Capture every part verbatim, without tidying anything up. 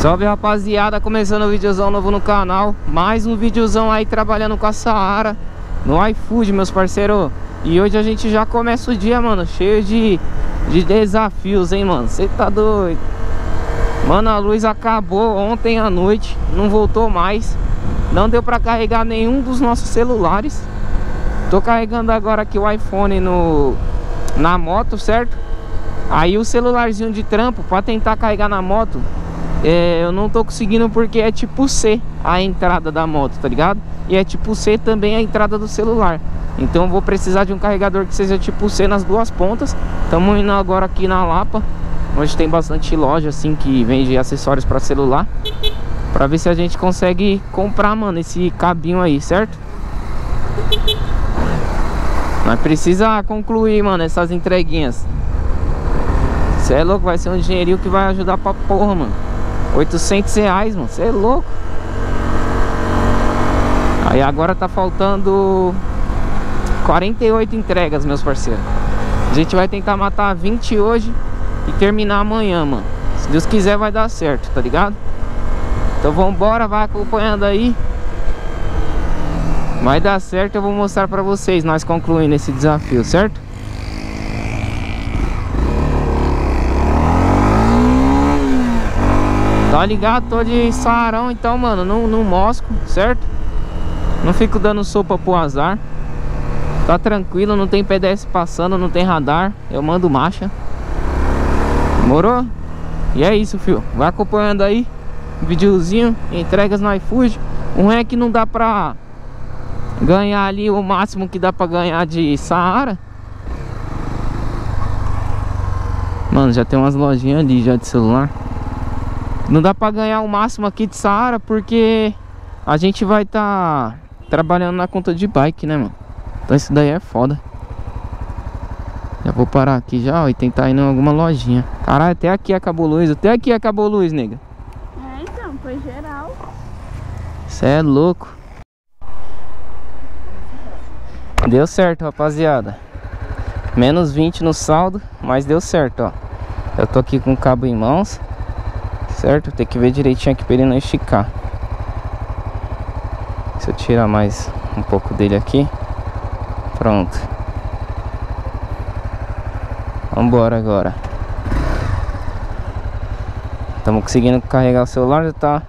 Salve, rapaziada, começando um videozão novo no canal. Mais um videozão aí trabalhando com a Saara no iFood, meus parceiros. E hoje a gente já começa o dia, mano, cheio de, de desafios, hein, mano. Você tá doido? Mano, a luz acabou ontem à noite, não voltou mais. Não deu pra carregar nenhum dos nossos celulares. Tô carregando agora aqui o iPhone no, na moto, certo? Aí o celularzinho de trampo, pra tentar carregar na moto, É, eu não tô conseguindo porque é tipo C a entrada da moto, tá ligado? E é tipo C também a entrada do celular. Então eu vou precisar de um carregador que seja tipo C nas duas pontas. Estamos indo agora aqui na Lapa, onde tem bastante loja assim que vende acessórios para celular, pra ver se a gente consegue comprar, mano, esse cabinho aí, certo? Mas precisa concluir, mano, essas entreguinhas. Cê é louco, vai ser um dinheirinho que vai ajudar pra porra, mano. oitocentos reais, mano, você é louco. Aí agora tá faltando quarenta e oito entregas, meus parceiros. A gente vai tentar matar vinte hoje e terminar amanhã, mano. Se Deus quiser vai dar certo, tá ligado? Então vambora, vai acompanhando aí. Vai dar certo, eu vou mostrar pra vocês nós concluindo esse desafio, certo? Tá ligado? Tô de sarão, então, mano, não, não mosco, certo? Não fico dando sopa pro azar. Tá tranquilo, não tem P D S passando, não tem radar. Eu mando marcha. Demorou? E é isso, fio. Vai acompanhando aí. Videozinho, entregas no iFood. O ruim é que não dá pra ganhar ali o máximo que dá pra ganhar de Saara. Mano, já tem umas lojinhas ali já de celular. Não dá pra ganhar o máximo aqui de Saara porque a gente vai tá trabalhando na conta de bike, né, mano? Então isso daí é foda. Já vou parar aqui já, ó, e tentar ir em alguma lojinha. Caralho, até aqui acabou luz, até aqui acabou luz, nega. É, então, foi geral. Cê é louco. Deu certo, rapaziada. Menos vinte no saldo, mas deu certo, ó. Eu tô aqui com o cabo em mãos, certo? Tem que ver direitinho aqui pra ele não esticar. Se eu tirar mais um pouco dele aqui. Pronto. Vambora agora. Estamos conseguindo carregar o celular, já tá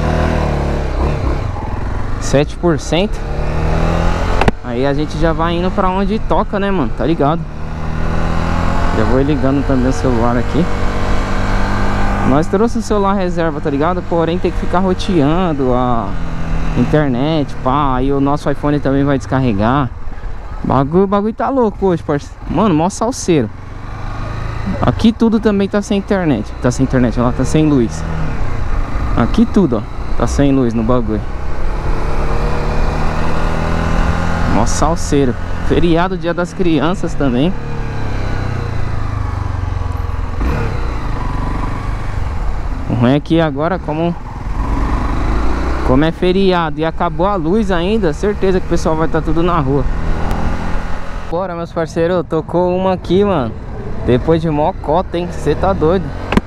sete por cento. Aí a gente já vai indo pra onde toca, né, mano? Tá ligado? Já vou ligando também o celular aqui. Nós trouxemos o celular reserva, tá ligado? Porém tem que ficar roteando a internet, pá. Aí o nosso iPhone também vai descarregar. Bagulho, o bagulho tá louco hoje, parceiro. Mano, mó salseiro. Aqui tudo também tá sem internet. Tá sem internet, lá tá sem luz. Aqui tudo, ó, tá sem luz no bagulho. Mó salseiro. Feriado, dia das crianças também. O ruim é que agora, como Como é feriado e acabou a luz ainda, certeza que o pessoal vai estar tudo na rua. Bora, meus parceiros, tocou uma aqui, mano. Depois de mó cota, hein? Você tá doido.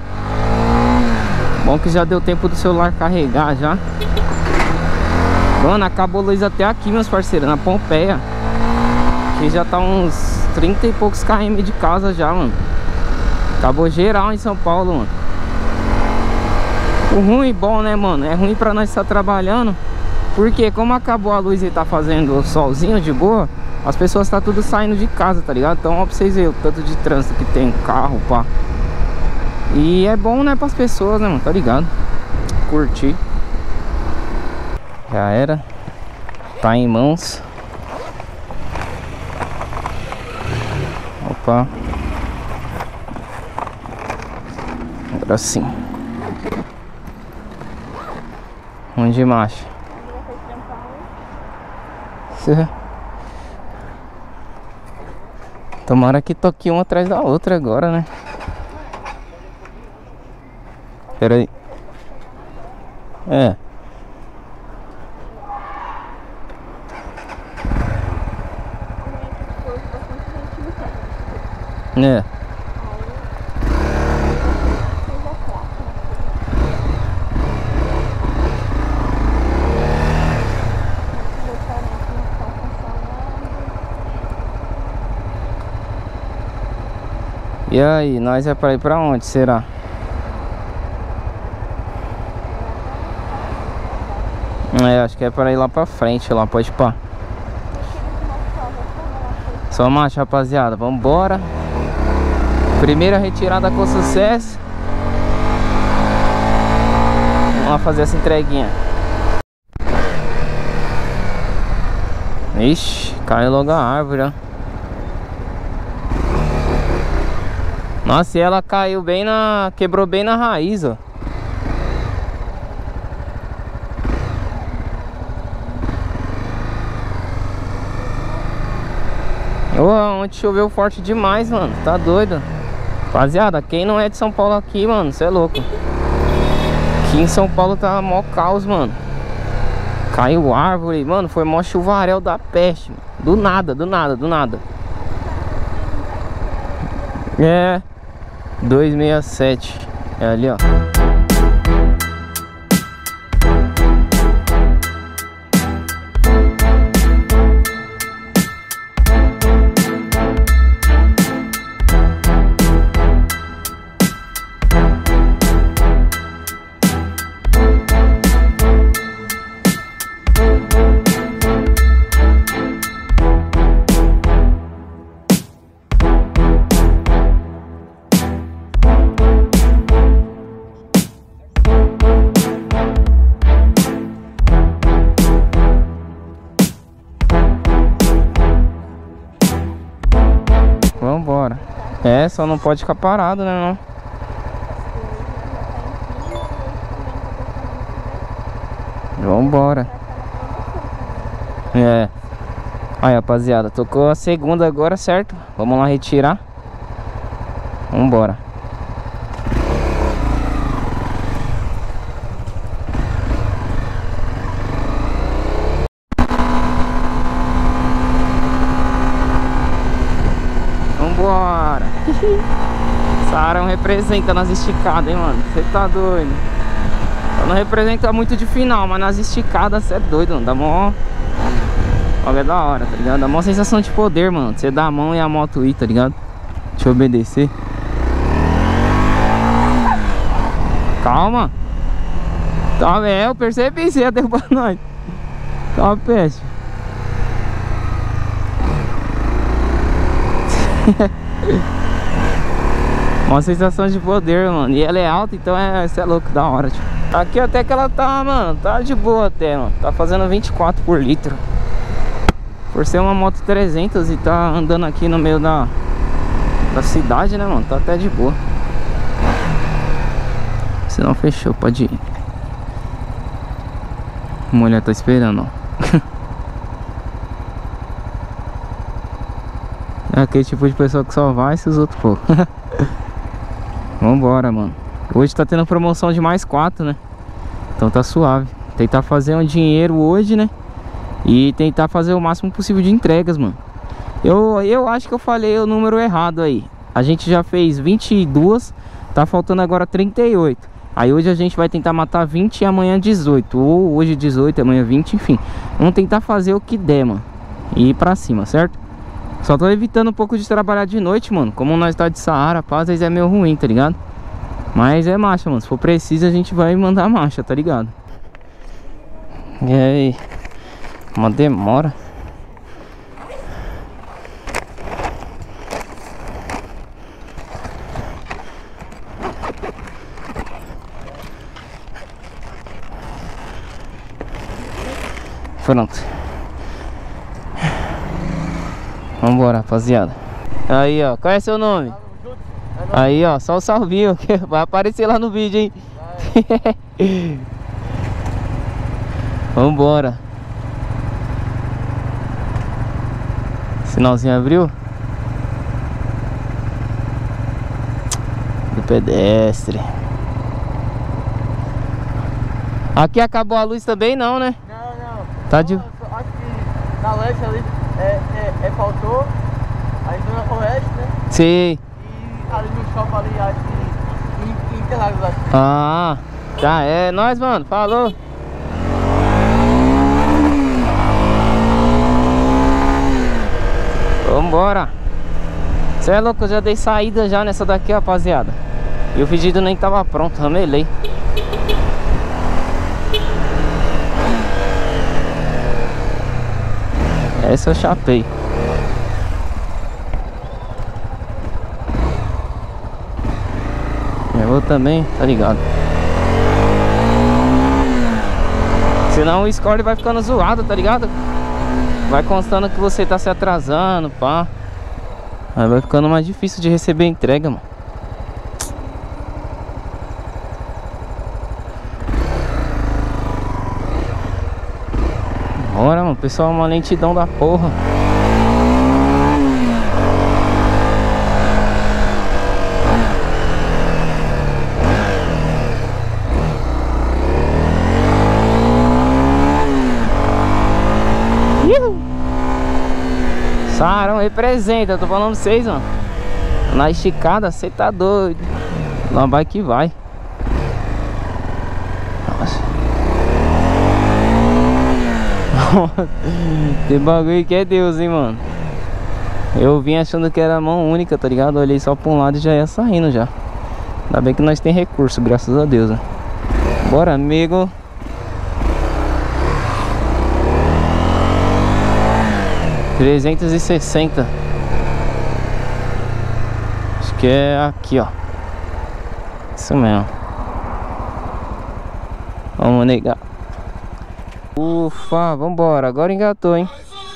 Bom que já deu tempo do celular carregar já. Mano, acabou a luz até aqui, meus parceiros, na Pompeia. Aqui já tá uns trinta e poucos km de casa já, mano. Acabou geral em São Paulo, mano. O ruim e bom, né, mano? É ruim pra nós estar trabalhando, porque como acabou a luz e tá fazendo solzinho de boa, as pessoas tá tudo saindo de casa, tá ligado? Então ó, pra vocês verem o tanto de trânsito que tem, carro, pá. E é bom, né, pras pessoas, né, mano? Tá ligado? Curtir. Já era. Tá em mãos. Opa. Agora sim. Onde macho? Tomara que toque uma atrás da outra agora, né? Pera aí. É. É. E aí, nós é pra ir pra onde, será? É, acho que é pra ir lá pra frente, lá, pode pá. Só marcha, rapaziada, vambora. Primeira retirada com sucesso. Vamos lá fazer essa entreguinha. Ixi, caiu logo a árvore, ó. Nossa, e ela caiu bem na... Quebrou bem na raiz, ó. Ô, ontem choveu forte demais, mano. Tá doido. Rapaziada, quem não é de São Paulo aqui, mano, cê é louco. Aqui em São Paulo tá mó caos, mano. Caiu árvore, mano. Foi mó chuvarel da peste, mano. Do nada, do nada, do nada. É duzentos e sessenta e sete. É ali, ó. Vambora. É, só não pode ficar parado, né, não? Vambora. É. Aí, rapaziada, tocou a segunda agora, certo? Vamos lá retirar. Vambora. Vambora. Saara representa nas esticadas, hein, mano? Você tá doido. Só não representa muito de final, mas nas esticadas você é doido, mano. Dá mó... Olha, é da hora, tá ligado? Dá mó sensação de poder, mano. Você dá a mão e a moto ir, tá ligado? Deixa eu obedecer. Calma. Tá, é, eu percebi, você ia derrubar nós. Calma, peste. Uma sensação de poder, mano. E ela é alta, então é, isso é louco, da hora, tipo. Aqui até que ela tá, mano, tá de boa até, mano. Tá fazendo vinte e quatro por litro. Por ser uma moto trezentos e tá andando aqui no meio da, da cidade, né, mano? Tá até de boa. Se não, fechou, pode ir. A mulher tá esperando, ó. É aquele tipo de pessoa que só vai se os outros for. Vambora, mano. Hoje tá tendo promoção de mais quatro, né? Então tá suave. Tentar fazer um dinheiro hoje, né? E tentar fazer o máximo possível de entregas, mano. Eu, eu acho que eu falei o número errado aí. A gente já fez vinte e dois. Tá faltando agora trinta e oito. Aí hoje a gente vai tentar matar vinte e amanhã dezoito. Ou hoje dezoito, amanhã vinte, enfim. Vamos tentar fazer o que der, mano. E ir pra cima, certo? Só tô evitando um pouco de trabalhar de noite, mano. Como nós tá de Saara, pá, às vezes é meio ruim, tá ligado? Mas é marcha, mano. Se for preciso, a gente vai mandar marcha, tá ligado? E aí? Uma demora. Pronto. Vambora, rapaziada. Aí, ó, qual é seu nome? Aí, ó, só o salvinho que vai aparecer lá no vídeo, hein? Vambora. Sinalzinho abriu? Do pedestre. Aqui acabou a luz também, não, né? Não, não. Tá de... Acho que na leste ali é, é, é faltou. Aí Zona Oeste, né? Sim. E ali no shopping ali, acho que em, em Interlagos, acho que. Ah, tá, é nóis, mano. Falou. Vambora. Cê é louco, eu já dei saída já nessa daqui, rapaziada. E o pedido nem tava pronto, ramelei. Essa eu chapei. Eu vou também, tá ligado? Senão o score vai ficando zoado, tá ligado? Vai constando que você tá se atrasando, pá. Aí vai ficando mais difícil de receber a entrega, mano. Bora, mano. Pessoal, uma lentidão da porra. Sarão, representa, eu tô falando pra vocês, mano. Na esticada, cê tá doido. Lá vai que vai. Nossa. Tem bagulho que é Deus, hein, mano. Eu vim achando que era mão única, tá ligado? Eu olhei só pra um lado e já ia saindo já. Ainda bem que nós tem recurso, graças a Deus, né? Bora, amigo. trezentos e sessenta. Acho que é aqui, ó. Isso mesmo. Vamos negar. Ufa, vambora. Agora engatou, hein?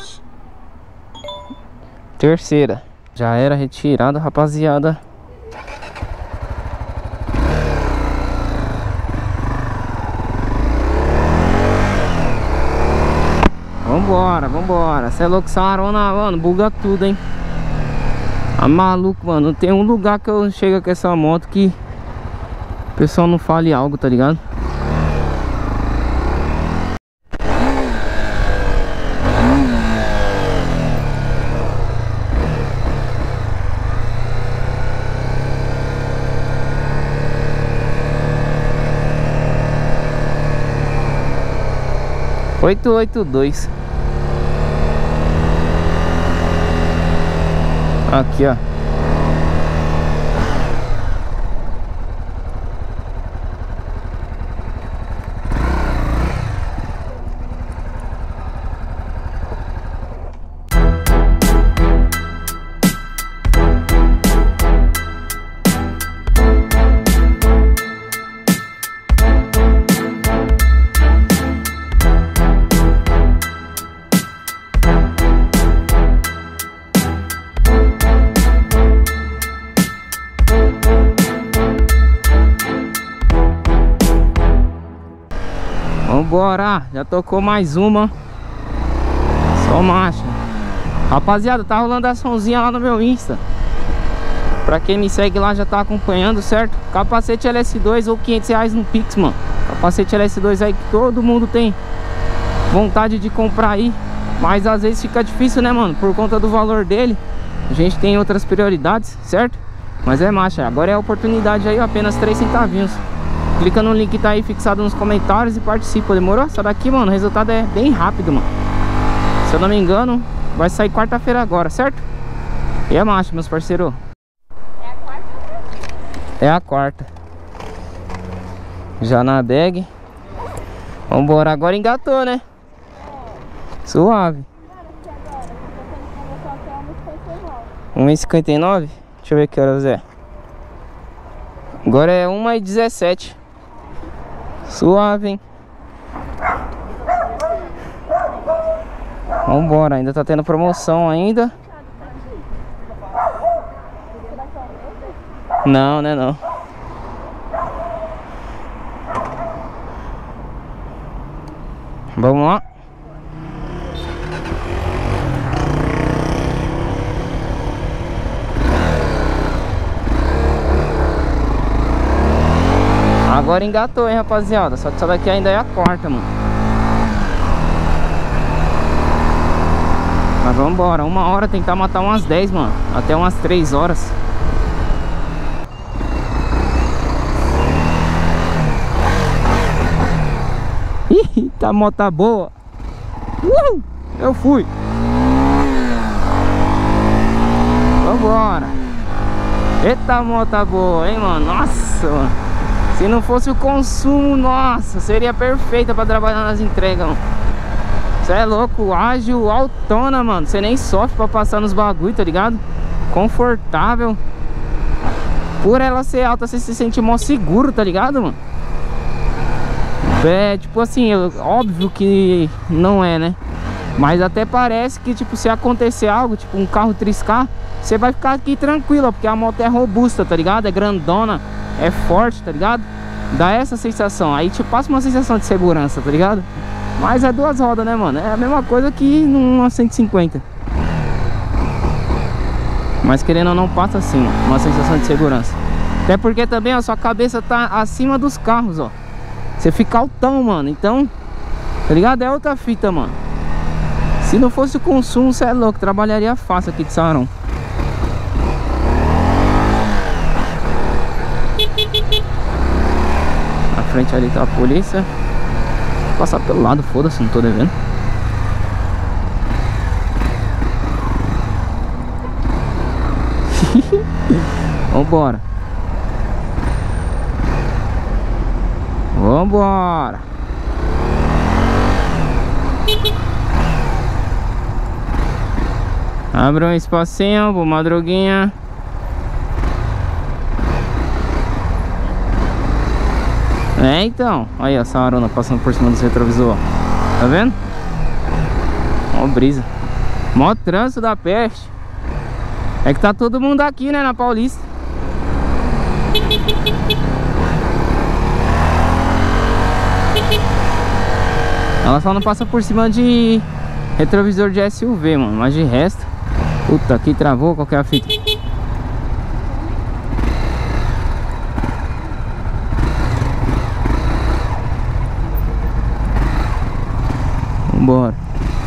Terceira. Já era retirada, rapaziada. Vambora, vambora. Cê é louco, essa arona, mano, buga tudo, hein? Tá maluco, mano. Tem um lugar que eu chego com essa moto que o pessoal não fale algo, tá ligado? oito oito dois. Aqui, ó. Vambora, já tocou mais uma. Só marcha. Rapaziada, tá rolando açãozinha lá no meu Insta. Pra quem me segue lá já tá acompanhando, certo? Capacete L S dois ou quinhentos reais no Pix, mano. Capacete L S dois aí que todo mundo tem vontade de comprar aí, mas às vezes fica difícil, né, mano? Por conta do valor dele. A gente tem outras prioridades, certo? Mas é marcha, agora é a oportunidade aí, apenas três centavinhos. Clica no link que tá aí fixado nos comentários e participa, demorou? Essa daqui, mano, o resultado é bem rápido, mano. Se eu não me engano, vai sair quarta-feira agora, certo? E é marcha, meus parceiros. É a quarta? É a quarta. Já na bag. Vambora, agora engatou, né? Suave. um e cinquenta e nove? Deixa eu ver que horas é. Agora é uma e dezessete. Suave, hein? Vambora, ainda tá tendo promoção ainda. Não, né, não. Vamos lá. Agora engatou, hein, rapaziada. Só que essa daqui ainda é a quarta, mano. Mas vamos embora. Uma hora tentar matar umas dez, mano. Até umas três horas. Ih, tá moto boa. Uh, eu fui. Vambora. Eita, moto boa, hein, mano? Nossa, mano. Se não fosse o consumo, nossa, seria perfeita pra trabalhar nas entregas, mano. Você é louco, ágil, autona, mano. Você nem sofre pra passar nos bagulho, tá ligado? Confortável. Por ela ser alta, você se sente mó seguro, tá ligado, mano? É, tipo assim, óbvio que não é, né? Mas até parece que, tipo, se acontecer algo, tipo um carro triscar, você vai ficar aqui tranquilo, porque a moto é robusta, tá ligado? É grandona, é forte, tá ligado? Dá essa sensação, aí te passa uma sensação de segurança, tá ligado? Mas é duas rodas, né, mano? É a mesma coisa que numa cento e cinquenta. Mas querendo ou não, passa assim, mano, uma sensação de segurança. Até porque também a sua cabeça tá acima dos carros, ó. Você fica altão, mano, então, tá ligado? É outra fita, mano. Se não fosse o consumo, você é louco, trabalharia fácil aqui de Saarão. Na frente ali tá a polícia. Vou passar pelo lado, foda-se, não tô devendo. Vambora. Vambora. Abre um espacinho, vou madruguinha. É, então. Aí a Saarona passando por cima do retrovisor. Tá vendo? Ó, brisa. Mó trânsito da peste. É que tá todo mundo aqui, né, na Paulista. Ela só não passa por cima de retrovisor de S U V, mano. Mas de resto, puta, aqui travou, qual que é a fita? Vambora.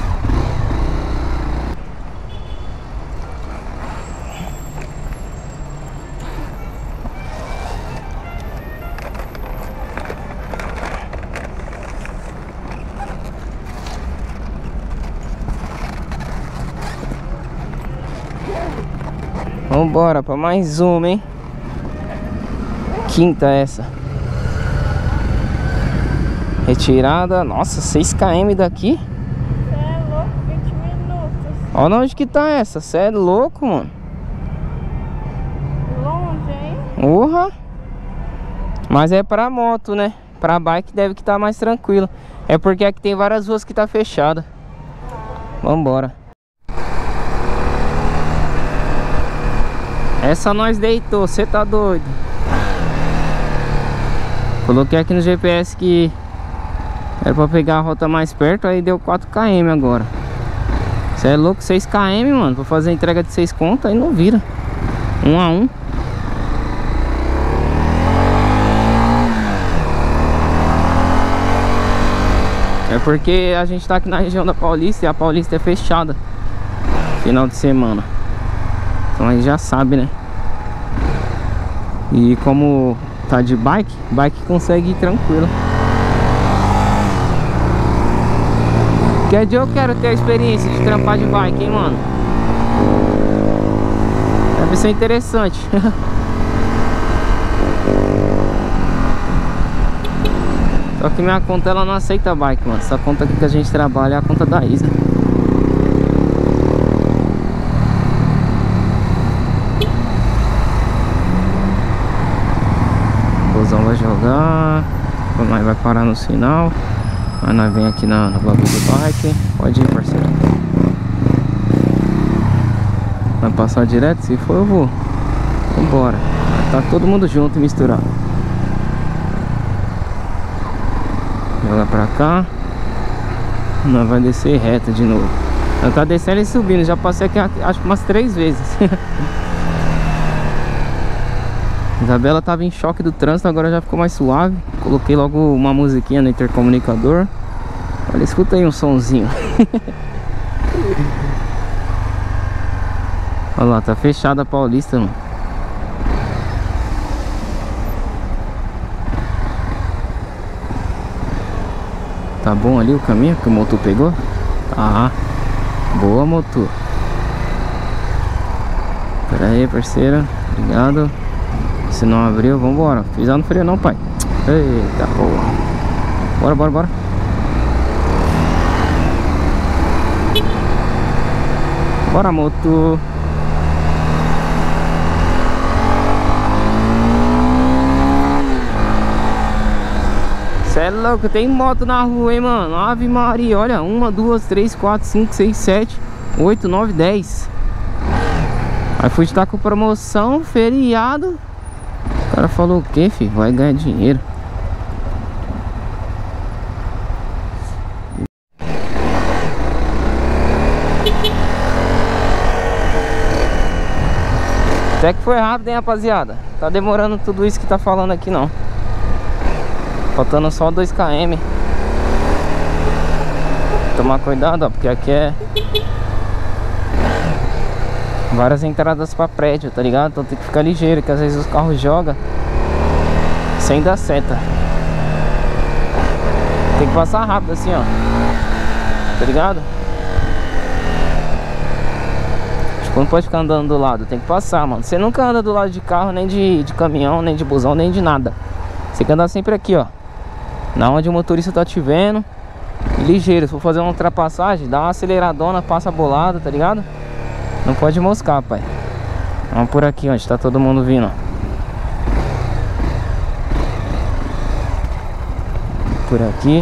Vambora pra mais uma, hein? Quinta essa. Retirada, nossa, seis quilômetros daqui. Você é louco, vinte minutos. Olha onde que tá essa, você é louco, mano. Longe, hein? Urra. Mas é pra moto, né? Pra bike deve que tá mais tranquilo. É porque aqui tem várias ruas que tá fechada. Vambora. Essa nós deitou, você tá doido. Coloquei aqui no G P S que era pra pegar a rota mais perto, aí deu quatro quilômetros agora. Você é louco, seis quilômetros, mano. Pra fazer a entrega de seis contas, aí não vira. Um a um. É porque a gente tá aqui na região da Paulista e a Paulista é fechada final de semana. Então aí já sabe, né? E como tá de bike, bike consegue ir tranquilo. Quer dizer, eu quero ter a experiência de trampar de bike, hein, mano? Deve ser interessante. Só que minha conta, ela não aceita bike, mano. Essa conta aqui que a gente trabalha é a conta da Isa. Vai jogar, nós vai parar no sinal. Aí nós vem aqui na, na bagulho do bike. Pode ir, parceiro. Vai passar direto? Se for, eu vou. Vambora. Tá todo mundo junto e misturado. Joga pra cá. Nós vai descer reto de novo. Nós tá descendo e subindo. Já passei aqui acho que umas três vezes. Isabela tava em choque do trânsito, agora já ficou mais suave. Coloquei logo uma musiquinha no intercomunicador. Olha, escuta aí um sonzinho. Olha lá, tá fechada a Paulista, mano. Tá bom ali o caminho que o motor pegou? Ah, boa, motor. Pera aí, parceira. Ligado? Se não abriu, vambora. Pisar no freio não, pai. Eita porra. Bora, bora, bora. Bora, moto. Cê é louco, tem moto na rua, hein, mano. Ave Maria, olha. Uma, duas, três, quatro, cinco, seis, sete, oito, nove, dez. iFood tá com promoção, feriado. O cara falou o que, filho? Vai ganhar dinheiro. Até que foi rápido, hein, rapaziada. Tá demorando tudo isso que tá falando aqui, não. Faltando só dois quilômetros. Tomar cuidado, ó, porque aqui é várias entradas pra prédio, tá ligado? Então tem que ficar ligeiro, que às vezes os carros jogam sem dar seta. Tem que passar rápido assim, ó. Tá ligado? Tipo, não pode ficar andando do lado, tem que passar, mano. Você nunca anda do lado de carro, nem de, de caminhão, nem de busão, nem de nada. Você tem que andar sempre aqui, ó, na onde o motorista tá te vendo. Ligeiro, se for fazer uma ultrapassagem, dá uma aceleradona, passa bolado, tá ligado? Não pode moscar, pai. Vamos por aqui, onde tá todo mundo vindo, ó. Por aqui.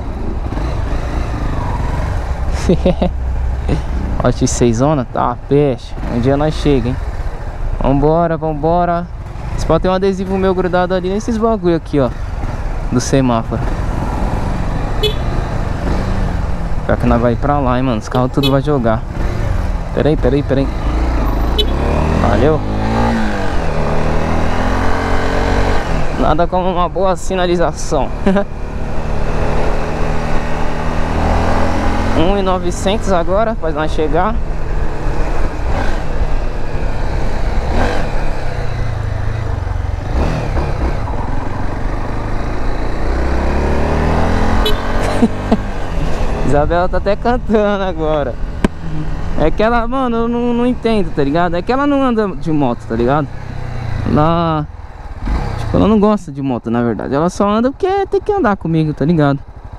Ó, X seis zona, tá, peixe. Um dia nós chega, hein. Vambora, vambora. Você pode ter um adesivo meu grudado ali nesses bagulho aqui, ó, do semáforo. Pior que nós vai pra lá, hein, mano. Os carros tudo vai jogar. Peraí, peraí, peraí. Valeu. Nada como uma boa sinalização. um mil e novecentos agora, pra nós chegar. Isabela tá até cantando agora. É que ela, mano, eu não, não entendo, tá ligado? É que ela não anda de moto, tá ligado? Ela, tipo, ela não gosta de moto, na verdade. Ela só anda porque tem que andar comigo, tá ligado?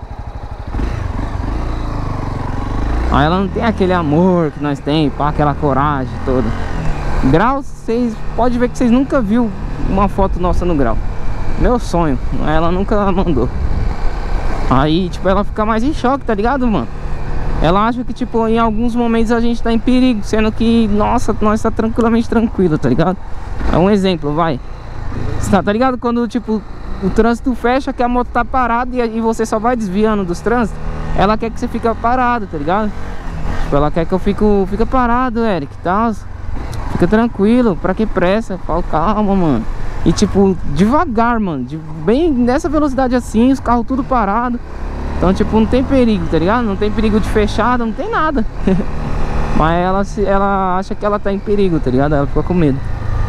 Aí ela não tem aquele amor que nós tem, pá, aquela coragem toda. Grau, vocês podem ver que vocês nunca viu uma foto nossa no grau. Meu sonho, ela nunca mandou. Aí, tipo, ela fica mais em choque, tá ligado, mano? Ela acha que, tipo, em alguns momentos a gente tá em perigo, sendo que, nossa, nós tá tranquilamente tranquilo, tá ligado? É um exemplo, vai. Tá, tá ligado? Quando, tipo, o trânsito fecha, que a moto tá parada e, e você só vai desviando dos trânsitos, ela quer que você fique parado, tá ligado? Tipo, ela quer que eu fico, fica parado, Eric, tá? Fica tranquilo, pra que pressa? Eu falo, calma, mano. E, tipo, devagar, mano, de, bem nessa velocidade assim, os carros tudo parado. Então, tipo, não tem perigo, tá ligado? Não tem perigo de fechada, não tem nada. Mas ela, se, ela acha que ela tá em perigo, tá ligado? Ela fica com medo.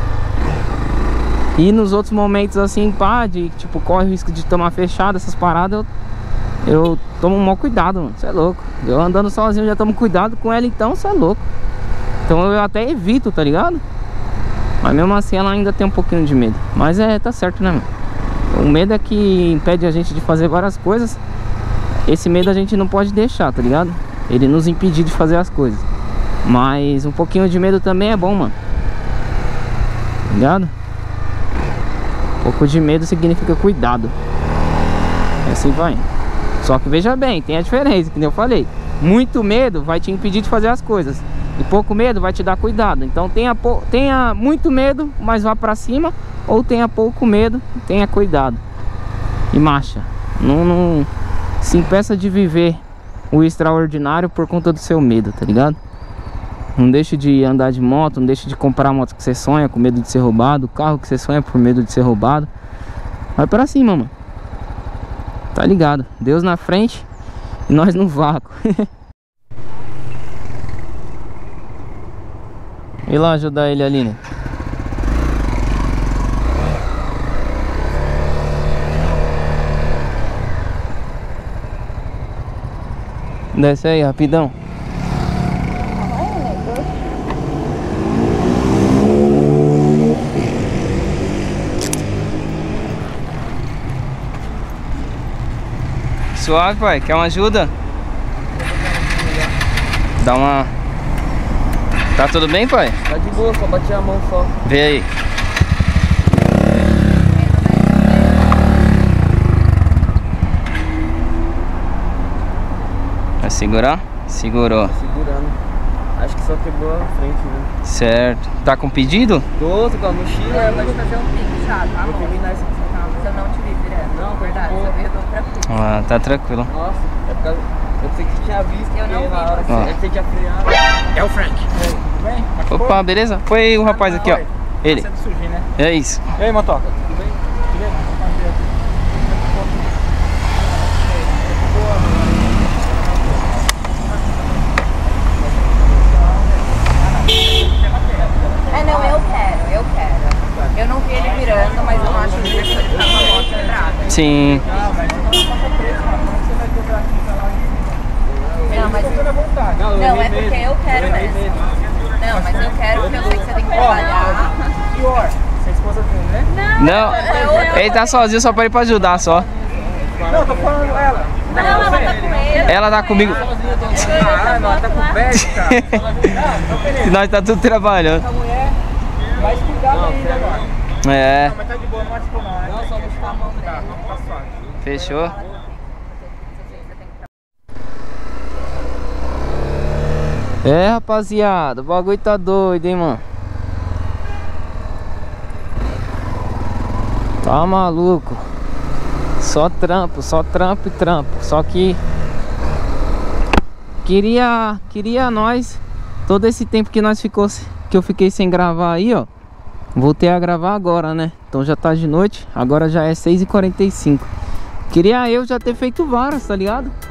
E nos outros momentos, assim, pá, de, tipo, corre o risco de tomar fechada, essas paradas, eu, eu tomo um maior cuidado, mano. Você é louco. Eu andando sozinho já tomo cuidado com ela, então, você é louco. Então eu até evito, tá ligado? Mas mesmo assim ela ainda tem um pouquinho de medo. Mas é, tá certo, né, mano? O medo é que impede a gente de fazer várias coisas. Esse medo a gente não pode deixar, tá ligado? Ele nos impede de fazer as coisas. Mas um pouquinho de medo também é bom, mano. Tá ligado? Um pouco de medo significa cuidado. E assim vai. Só que veja bem, tem a diferença, que nem eu falei. Muito medo vai te impedir de fazer as coisas. E pouco medo vai te dar cuidado. Então tenha, tenha muito medo, mas vá pra cima. Ou tenha pouco medo, tenha cuidado. E marcha. Não, não se impeça de viver o extraordinário por conta do seu medo, tá ligado? Não deixe de andar de moto, não deixe de comprar a moto que você sonha com medo de ser roubado, o carro que você sonha por medo de ser roubado. Vai pra cima, mano. Tá ligado? Deus na frente e nós no vácuo. E lá ajudar ele ali, né? Desce aí, rapidão. suave, pai? Quer uma ajuda? Dá uma... Tá tudo bem, pai? Tá de boa, só bati a mão só. Vê aí. Vai segurar? Segurou. Segurando. Acho que só quebrou a frente, né? Certo. Tá com pedido? Tô, tô com a mochila. Eu vou te fazer um pix, tá? Tá Vou bom. terminar isso aqui. Se eu não te vi direto. Não, verdade. boa. Eu dou pra pix. Ah, tá tranquilo. Nossa, é por causa... Eu pensei que você tinha visto. Eu não porque na vi, hora que ó. você, você tinha freado. É o Frank. Tudo bem? Opa, beleza? Foi aí o rapaz aqui, ó. Ele. Você é do Surgir, né? É isso. E aí, Motoca? Tudo bem? Beleza? Vamos fazer aqui. É, não, eu quero, eu quero. Eu não vi ele virando, mas eu não acho que ele tá com a moto quebrada. Sim. Ah, mas então não passa preço, mano. Como você vai quebrar aqui pra lá? Não, mas Fica à vontade. não, é porque eu quero mesmo. Não, mas eu quero porque eu sei que você tem que trabalhar. Pior, sua esposa tem, né? Não, ele tá sozinho só pra ir pra ajudar só. Não, tô falando ela. Não, ela tá com ele. Ela tá comigo. Ah, não, ela tá com bad, cara. Não, beleza. E nós tá tudo trabalhando. Essa mulher, mais cuidado ainda agora. É, Não, mas tá de boa, não machucou não, né? Não, só buscar a mão dela. Tá, tá suave. fechou. É, rapaziada, o bagulho tá doido, hein, mano. Tá maluco. Só trampo, só trampo e trampo. Só que Queria, queria nós todo esse tempo que nós ficou, que eu fiquei sem gravar aí, ó. Voltei a gravar agora, né? Então já tá de noite. Agora já é seis e quarenta e cinco. Queria eu já ter feito várias, tá ligado?